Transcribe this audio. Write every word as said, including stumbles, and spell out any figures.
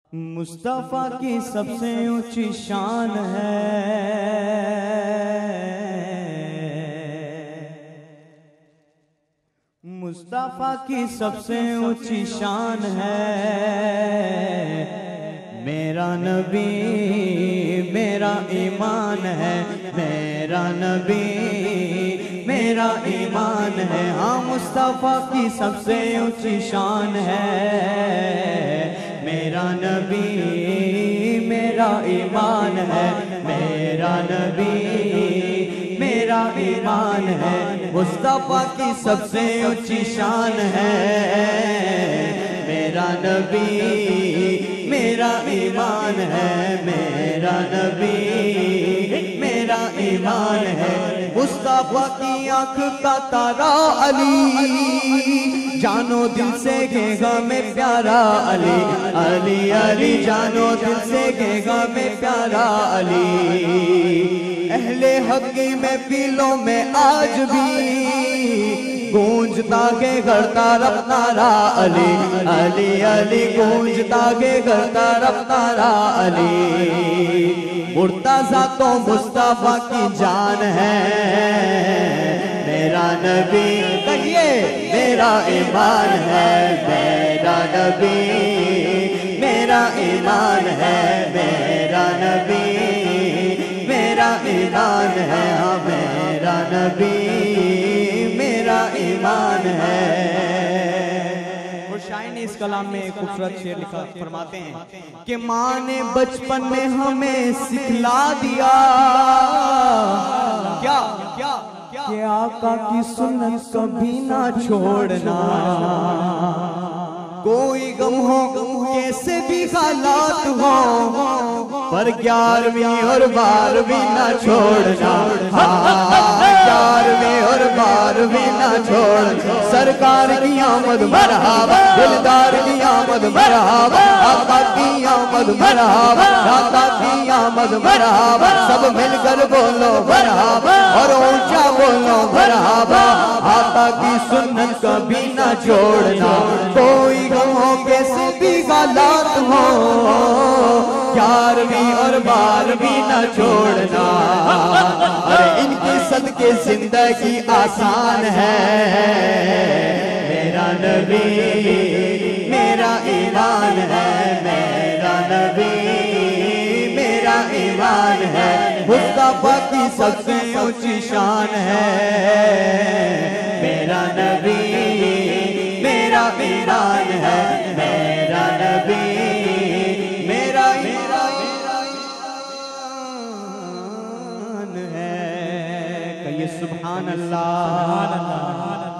मुस्तफा की सबसे ऊंची शान है, मुस्तफा की सबसे ऊंची शान है। मेरा नबी मेरा ईमान है, मेरा नबी मेरा ईमान है। हाँ, मुस्तफा की सबसे ऊंची शान है। मेरा नबी मेरा ईमान है, मेरा नबी मेरा ईमान है। मुस्तफा की सबसे ऊंची शान है। मेरा नबी मेरा ईमान है, मेरा नबी मेरा ईमान है। मुस्तफा की आंख का तारा अली, जानो दिल से गेगा में प्यारा अली। अली अली जानो दिल से गेगा में प्यारा अली। अहले हक़ी में पीलों में आज भी गूंजता के करता रब नारा अली। अली अली गूंजता के करता रब नारा अली। मुर्तज़ा तो मुस्तफा की जान है। मेरा नबी कहिए मेरा ईमान है, मेरा नबी मेरा ईमान है। मेरा नबी मेरा ईमान है, हाँ मेरा नबी मेरा ईमान है। और शायर ने इस कलाम में एक खूबसूरत शेर लिखा, फरमाते हैं कि माँ ने बचपन में हमें सिखला दिया क्या क्या कि आका की सुन्नत कभी ना छोड़ना। कोई गम हो कैसे भी हालात हो, पर ग्यारहवीं और बारहवीं ना छोड़ना। ग्यारहवीं और बारहवीं ना छोड़। सरकार की आमद मरहबा, दिलदार की आमद मरहबा, आका की आमद मरहबा, दाता की आमद मरहबा। सब मिलकर बोलो मरहबा और ऊंचा बोलो मरहबा। आका की सुन्नत कभी ना छोड़ना। कोई गम हो कैसे भी हालात हो, ग्यारहवीं और बारहवीं न छोड़ना। अरे इनकी सदके जिंदगी आसान है। मेरा नबी मेरा ईमान है, मेरा नबी मेरा ईमान है। मुस्तफा की सबसे ऊंची शान है। मेरा नबी मेरा ईमान है, मेरा नबी मेरा ईमान है। कहिए सुभान अल्लाह।